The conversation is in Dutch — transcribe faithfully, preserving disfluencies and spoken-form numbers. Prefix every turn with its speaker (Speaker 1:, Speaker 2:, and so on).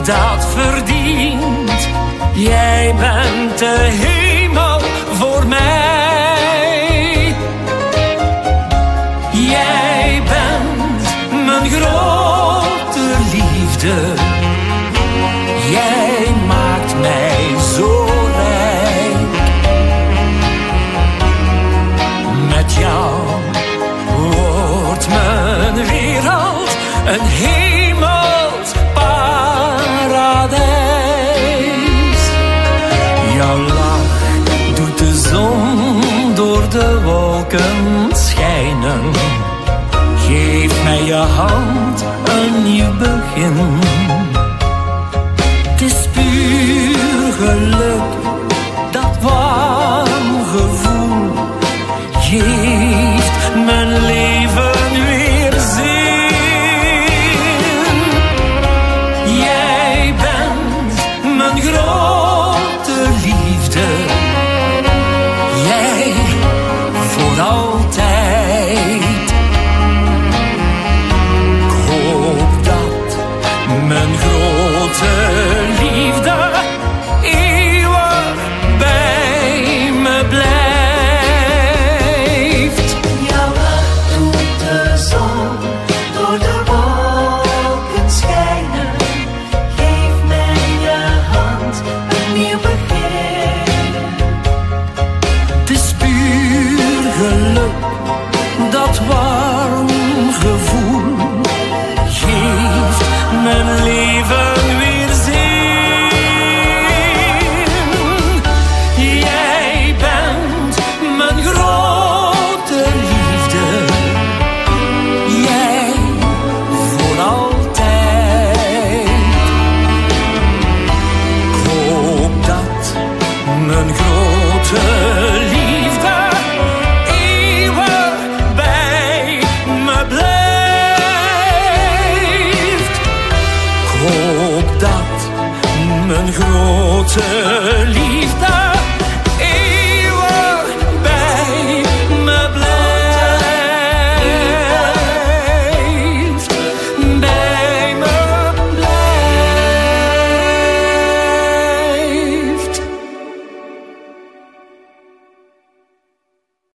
Speaker 1: dat verdient. Jij bent de hemel voor mij. Jij bent mijn grote liefde. Jij maakt mij zo rijk. Met jou wordt mijn wereld een hemels paradijs. Jouw lach doet de zon door de wolken schijnen. Geef mij je hand, een nieuw begin. Het is puur geluk, dat warm gevoel geeft mijn leven weer zin. Jij bent mijn grote liefde. Jij voor altijd. Ik hoop dat mijn grote liefde eeuwig bij me blijft.
Speaker 2: Jouw lach doet de zon door de wolken schijnen. Geef mij je hand, een nieuw begin.
Speaker 1: Het is puur geluk, dat warm gevoel geeft mijn leven weer zin. Jij bent mijn grote liefde. Jij voor altijd. Ik hoop dat mijn grote liefde eeuwig bij me blijft. Ik hoop dat mijn grote liefde